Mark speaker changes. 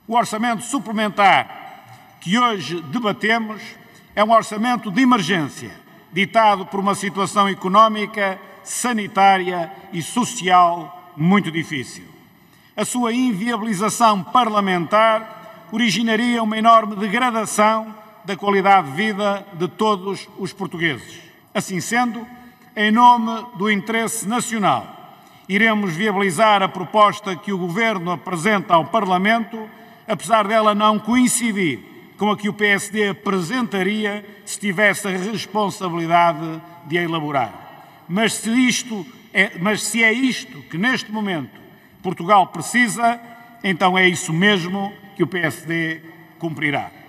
Speaker 1: O orçamento suplementar que hoje debatemos é um orçamento de emergência, ditado por uma situação económica, sanitária e social muito difícil. A sua inviabilização parlamentar originaria uma enorme degradação da qualidade de vida de todos os portugueses. Assim sendo, em nome do interesse nacional, iremos viabilizar a proposta que o Governo apresenta ao Parlamento, apesar dela não coincidir com a que o PSD apresentaria se tivesse a responsabilidade de a elaborar. Mas se é isto que neste momento Portugal precisa, então é isso mesmo que o PSD cumprirá.